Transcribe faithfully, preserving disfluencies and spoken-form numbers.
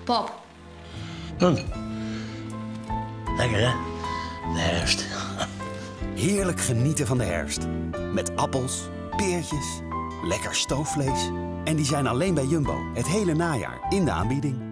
Pap. Hm. Lekker, hè? De herfst. Heerlijk genieten van de herfst. Met appels, peertjes, lekker stoofvlees. En die zijn alleen bij Jumbo het hele najaar in de aanbieding.